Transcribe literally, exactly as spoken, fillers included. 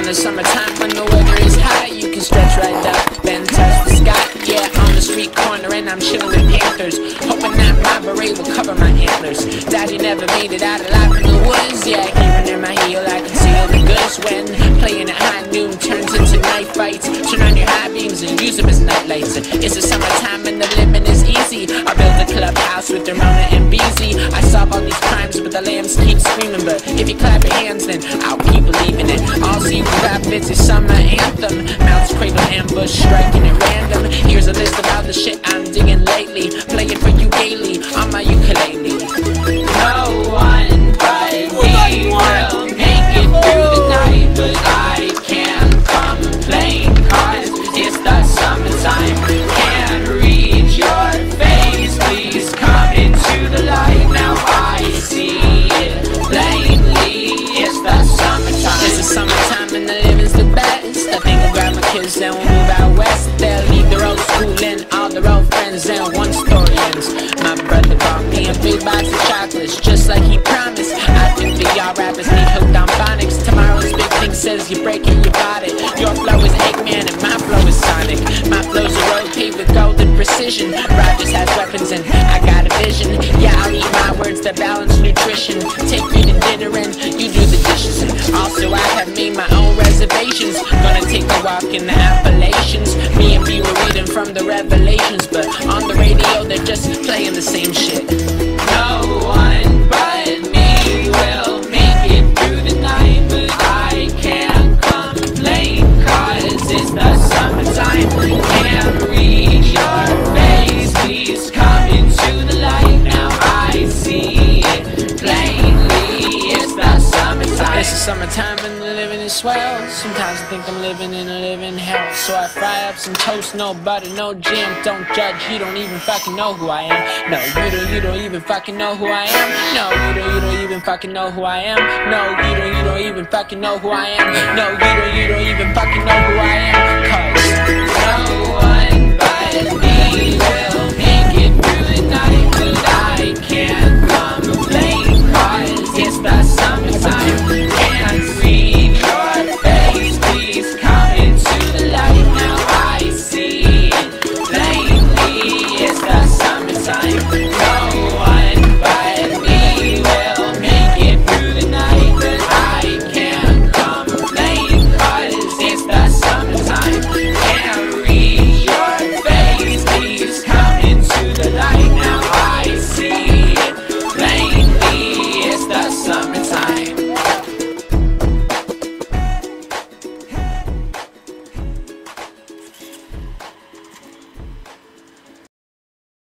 the summertime when the weather is hot, you can stretch right up and touch the sky. Yeah, on the street corner and I'm chilling with panthers, hoping that my beret will cover my antlers. Daddy never made it out alive in the woods. Yeah, even in my heel I can see all the goods. When playing at high noon turns into night fights, turn on your high beams and use them as night lights. It's the summertime and the living is easy. I built a clubhouse with Ramona and B Z. I solve all these crimes but the lambs keep screaming. But if you clap your hands then I'll keep believing it. All see rap, it's a summer anthem. Mounts cradle ambush, striking at random. Here's a list of all the shit I'm digging lately. Play it for you gaily on my ukulele. No one but me will make it through the night, but I can't complain, cause it's the summertime. Can't read your face, please come into the light. Now I see it plainly, it's the summertime. It's the summertime and the living's the best. I think I'll grab my kids and we'll move out west. They'll leave their old school and all their old friends, and one story ends. My brother bought me a big box of chocolates, just like he promised. I think that y'all rappers need hooked on phonics. Tomorrow's big thing says you break it, you got it. Your flow is Eggman and my flow is Sonic. My flow's a road paved with golden precision. Rogers has weapons and I got a vision. Yeah, I'll eat my words to balance nutrition. Take you to dinner and you do the dishes. Also, I have made my own reservations. Gonna take a walk in the Appalachians. Me and B were reading from the Revelations, but on the radio they're just playing the same shit. No one but me will make it through the night, but I can't complain, cause it's the summertime. Can't read your face, please come into the light. Now I see it plainly, it's the summertime. It's the summertime and the living is swell. Sometimes I think I'm living in a living hell. So I fry up some toast, no butter, no jam. Don't judge, you don't even fucking know who I am. No, you don't, you don't even fucking know who I am. No, you don't, you don't even fucking know who I am. No, you don't, you don't even fucking know who I am. No, you don't, you don't even fucking know who I am. Cause no